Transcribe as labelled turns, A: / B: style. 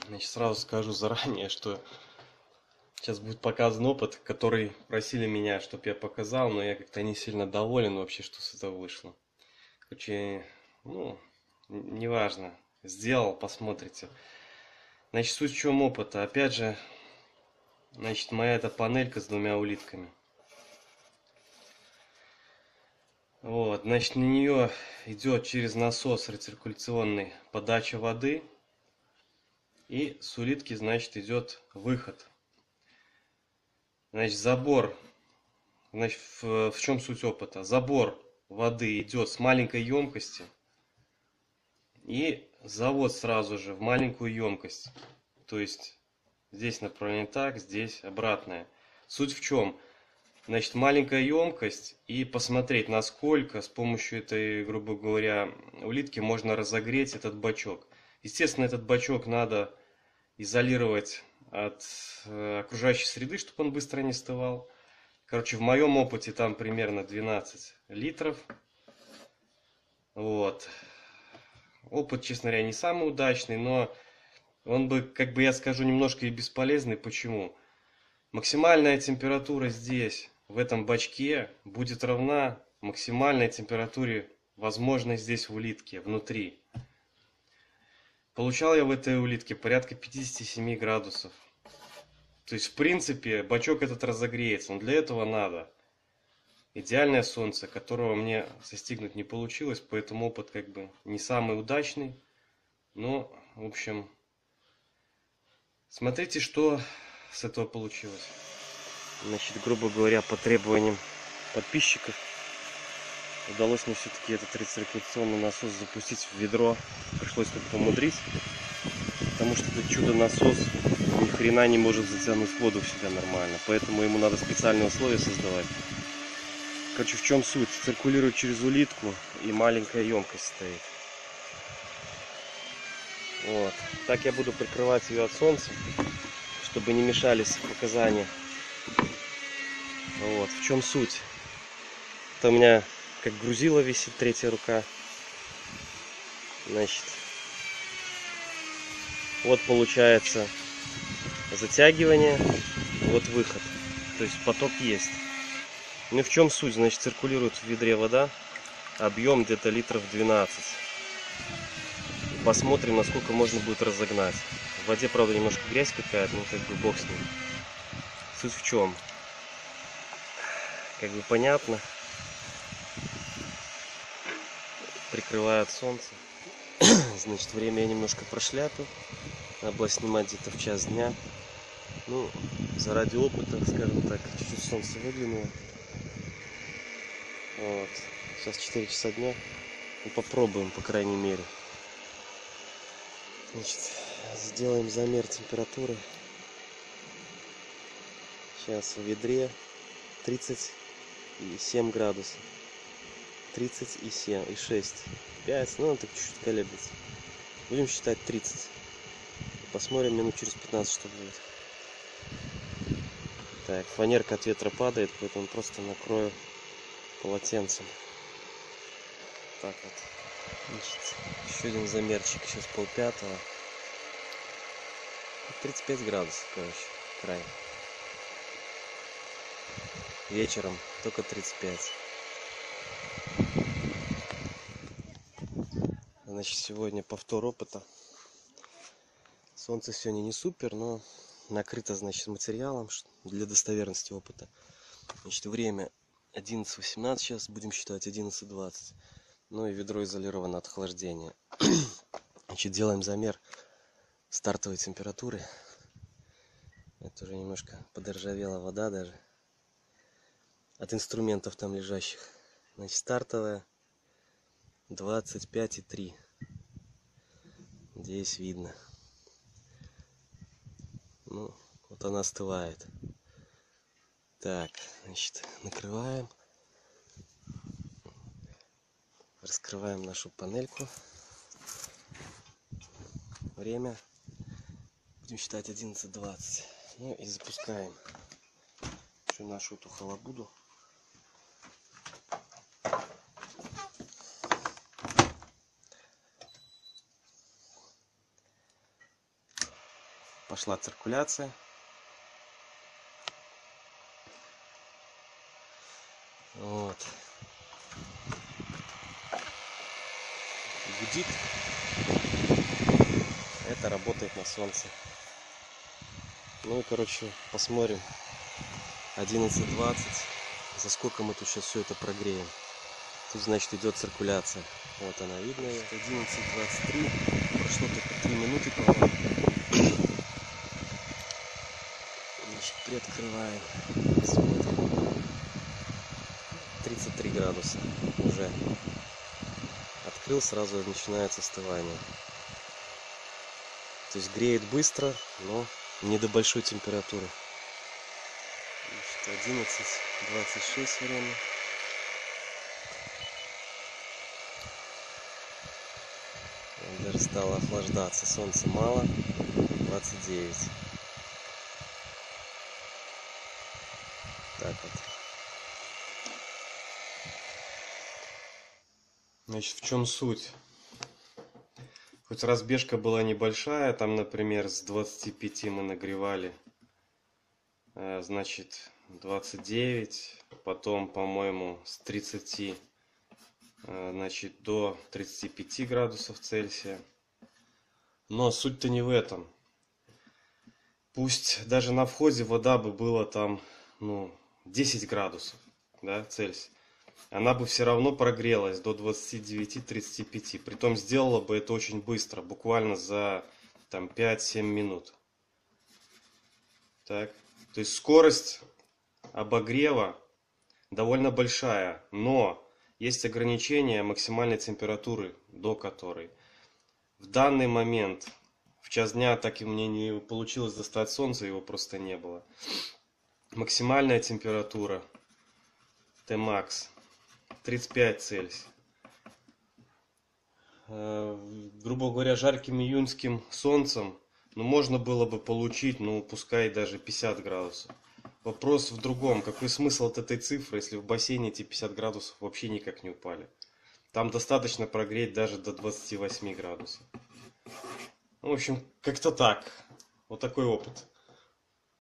A: Значит, сразу скажу заранее, что сейчас будет показан опыт, который просили меня, чтобы я показал, но я как-то не сильно доволен вообще, что с этого вышло. Короче, ну, неважно. Сделал, посмотрите. Значит, суть в чем опыта? Опять же, значит, моя эта панелька с двумя улитками. Вот, значит, на нее идет через насос рециркуляционный подача воды. И с улитки, значит, идет выход. Значит, забор. Значит, в чем суть опыта? Забор воды идет с маленькой емкости. И завод сразу же в маленькую емкость. То есть здесь направление так, здесь обратное. Суть в чем? Значит, маленькая емкость и посмотреть, насколько с помощью этой, грубо говоря, улитки можно разогреть этот бачок. Естественно, этот бачок надо изолировать от окружающей среды, чтобы он быстро не остывал. Короче, в моем опыте там примерно 12 литров. Вот. Опыт, честно говоря, не самый удачный, но он бы, как бы я скажу, немножко и бесполезный. Почему? Максимальная температура здесь, в этом бачке, будет равна максимальной температуре, возможной здесь в улитке, внутри. Получал я в этой улитке порядка 57 градусов. То есть, в принципе, бачок этот разогреется, но для этого надо идеальное солнце, которого мне достигнуть не получилось, поэтому опыт как бы не самый удачный. Но, в общем, смотрите, что с этого получилось. Значит, грубо говоря, по требованиям подписчиков удалось мне все-таки этот рециркуляционный насос запустить в ведро. Пришлось как помудрить, потому что этот чудо-насос ни хрена не может затянуть воду в себя нормально. Поэтому ему надо специальные условия создавать. Короче, в чем суть? Циркулирует через улитку и маленькая емкость стоит. Вот. Так я буду прикрывать ее от солнца, чтобы не мешались показания. Вот. В чем суть? Это у меня как грузило висит, третья рука. Значит, вот получается затягивание, вот выход. То есть поток есть. Ну и в чем суть? Значит, циркулирует в ведре вода, объем где-то литров 12. Посмотрим, насколько можно будет разогнать. В воде, правда, немножко грязь какая-то, ну как бы бог с ним. Суть в чем? Как бы понятно. Прикрываю от солнца. Значит, время я немножко прошляпил. Надо было снимать где-то в час дня. Ну, заради опыта, скажем так, чуть-чуть солнце выглянуло. Вот. Сейчас 4 часа дня. Ну, попробуем, по крайней мере. Значит, сделаем замер температуры. Сейчас в ведре 37 градусов. 37 и 6. 5, ну, так чуть-чуть колеблется. Будем считать 30. Посмотрим минут через 15, что будет. Так, фанерка от ветра падает, поэтому просто накрою полотенцем. Так вот. Значит, еще один замерчик. Сейчас 4:30. 35 градусов, короче, край. Вечером только 35. Значит, сегодня повтор опыта. Солнце сегодня не супер, но накрыто, значит, материалом для достоверности опыта. Значит, время 11:18, сейчас будем считать 11:20. Ну и ведро изолировано от охлаждения. Значит, делаем замер стартовой температуры. Это уже немножко подоржавела вода даже. От инструментов там лежащих. Значит, стартовая 25,3. Здесь видно. Ну, вот она остывает. Так, значит, накрываем. Раскрываем нашу панельку. Время. Будем считать 11:20. Ну и запускаем всю нашу эту халабуду. пошла циркуляция. Вот. Гудит. Это работает на солнце. Ну и, короче, посмотрим. 11:20. За сколько мы тут сейчас все это прогреем? Тут, значит, идет циркуляция. Вот она видно. 11:23. Прошло только 3 минуты, по-моему. Значит, приоткрываем. Смотрим. 33 градуса уже. Открыл, сразу начинается остывание. То есть греет быстро, но не до большой температуры. 11:26 время. Даже стало охлаждаться. Солнца мало. 29. Так вот. Значит, в чем суть? Хоть разбежка была небольшая, там, например, с 25 мы нагревали, значит, 29, потом, по-моему, с 30, значит, до 35 градусов Цельсия. Но суть-то не в этом. Пусть даже на входе вода бы была там, 10 градусов, да, Цельсия. Она бы все равно прогрелась до 29-35. Притом сделала бы это очень быстро, буквально за там 5-7 минут. Так. То есть скорость обогрева довольно большая, но есть ограничение максимальной температуры, до которой. В данный момент, в час дня, так и мне не получилось достать солнце, его просто не было. Максимальная температура Tmax 35 Цельсия. Грубо говоря, жарким июньским солнцем, можно было бы получить, пускай даже 50 градусов. Вопрос в другом. Какой смысл от этой цифры, если в бассейне эти 50 градусов вообще никак не упали? Там достаточно прогреть даже до 28 градусов. В общем, как-то так. Вот такой опыт.